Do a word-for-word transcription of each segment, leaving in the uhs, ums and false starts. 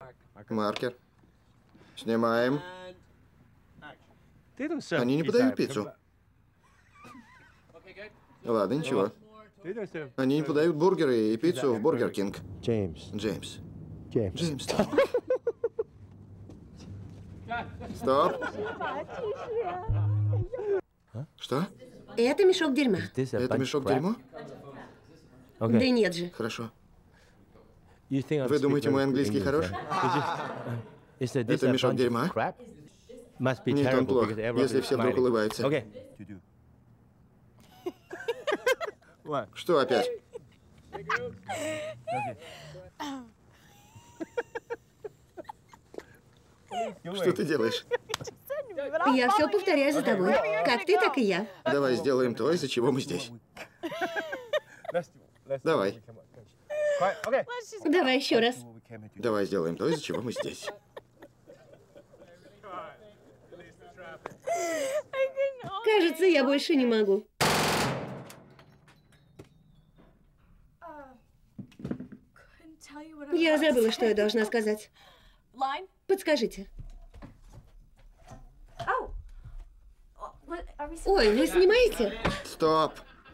Маркер. Снимаем. Они не подают пиццу. Ладно, ничего. Они не подают бургеры и пиццу в Бургер Кинг. Джеймс. Джеймс. Джеймс. Джеймс. Стоп. Что? Это мешок дерьма. Это мешок дерьма? Да нет же. Хорошо. Вы думаете, мой английский хорош? Это мешок дерьма? Нет, он плох, если все вдруг улыбаются. Что опять? Что ты делаешь? Я все повторяю за тобой. Как ты, так и я. Давай сделаем то, из-за чего мы здесь. Давай. Давай еще раз. Давай сделаем то, из-за чего мы здесь. Кажется, я больше не могу. Я забыла, что я должна сказать. Подскажите. Ой, вы снимаете? Стоп.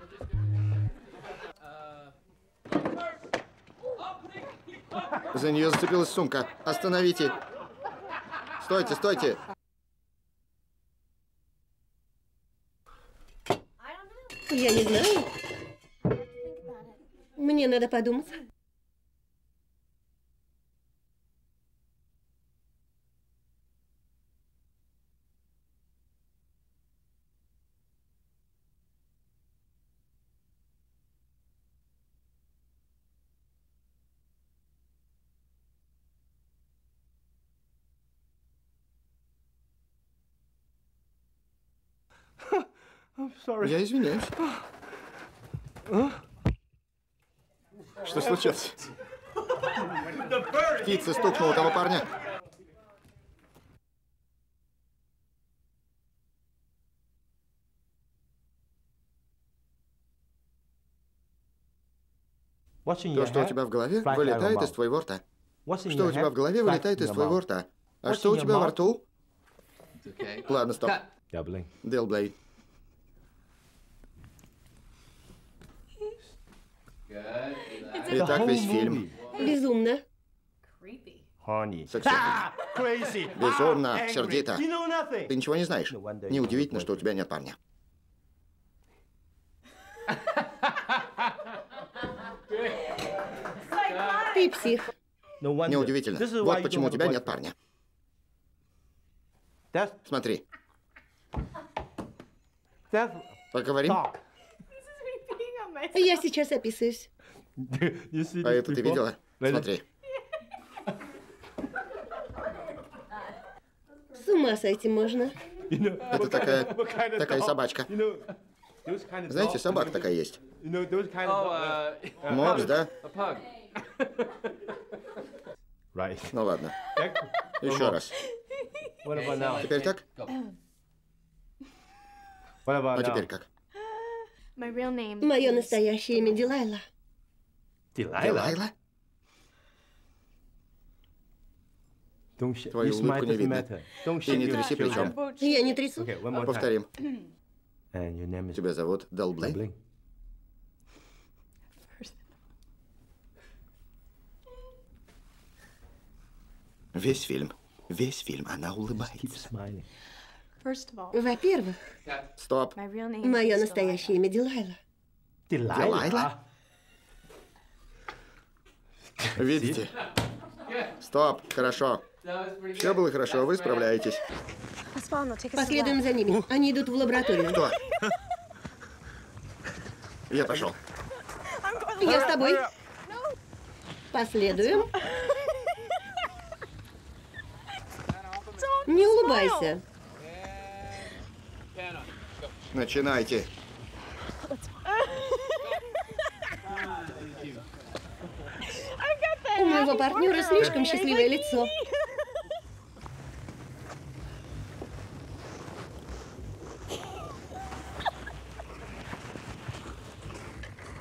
За нее зацепилась сумка. Остановите. Стойте, стойте. Я не знаю. Мне надо подумать. Я извиняюсь. Что случилось? Птица стукнула того парня. То, что у тебя в голове, вылетает из твоего рта. Что у тебя в голове, вылетает из твоего рта. А что у тебя во рту? Ладно, стоп. Делблейд. Итак, весь фильм. Безумно. Сексуально. Безумно, сердито. Ты ничего не знаешь. Неудивительно, что у тебя нет парня. Ты псих. Неудивительно. Вот почему у тебя нет парня. Смотри. Поговорим? Я сейчас описываюсь. А это ты видела? Смотри. С ума сойти можно. Это такая, такая собачка. Знаете, собака такая есть. Мопс, да? Ну ладно. Еще раз. Теперь так? А теперь как? Мое настоящее имя Дилайла. Дилайла? Твою улыбку не видно. Ты не тряси плечом. Я не трясу. Повторим. Тебя зовут Делблейд? Весь фильм, весь фильм она улыбается. Во-первых, Стоп. мое настоящее имя Дилайла. Дилайла? Видите? Стоп, хорошо. Все было хорошо, вы справляетесь. Последуем за ними. Они идут в лабораторию. Кто? Я пошел. Я с тобой. Последуем. Не улыбайся. Начинайте. У моего партнера слишком счастливое лицо.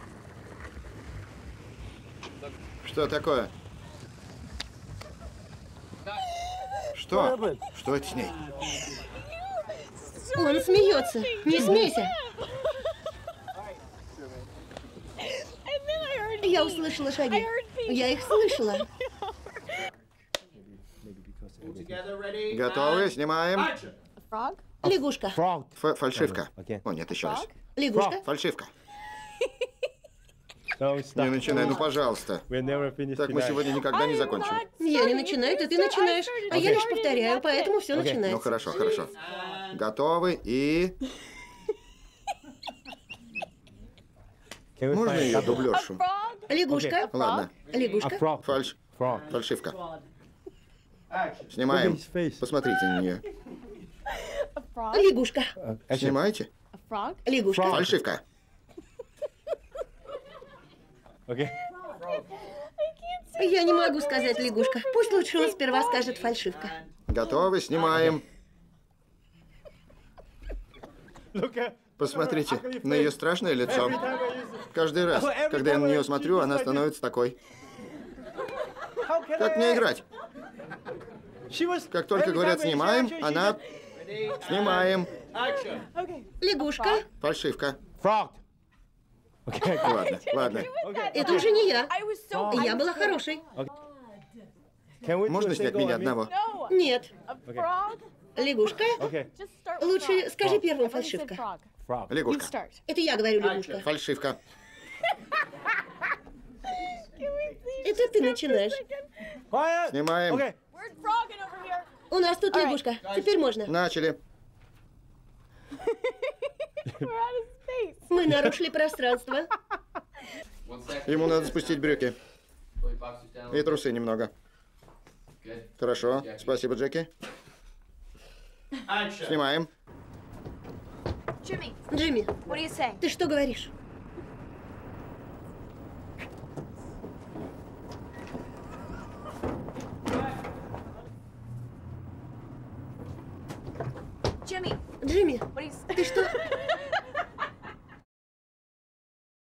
Что такое? Что? Что это с ней? Он смеется. Не смейся. Я услышала шаги. Я их слышала. Готовы? Снимаем. Лягушка. Ф фальшивка. О, нет, еще раз. Лягушка. Фальшивка. Не начинай, ну пожалуйста. Так мы сегодня никогда не закончим. Я не начинаю, то ты начинаешь. А я лишь повторяю, поэтому все начинается. Ну хорошо, хорошо. Готовы и... Можно ее дублершу? Лягушка. Ладно. Лягушка. Фальш. Фальшивка. Снимаем. Посмотрите на нее. Лягушка. Снимаете? Лягушка. Фальшивка. Я не могу сказать лягушка. Пусть лучше он сперва скажет фальшивка. Готовы? Снимаем. Посмотрите на ее страшное лицо. Каждый раз, когда я на нее смотрю, она становится такой. Как мне играть? Как только говорят «снимаем», она... Снимаем. Лягушка. Фальшивка. Ладно, ладно. Это уже не я. Я была хорошей. Можно снять меня одного? Нет. Лягушка? Лучше скажи первым фальшивка. Лягушка. Это я говорю лягушка. Фальшивка. Это ты начинаешь. Снимаем. У нас тут лягушка. Теперь можно. Начали. Мы нарушили пространство. Ему надо спустить брюки. И трусы немного. Хорошо. Спасибо, Джеки. Снимаем. Джимми, ты что говоришь? Джимми, ты что?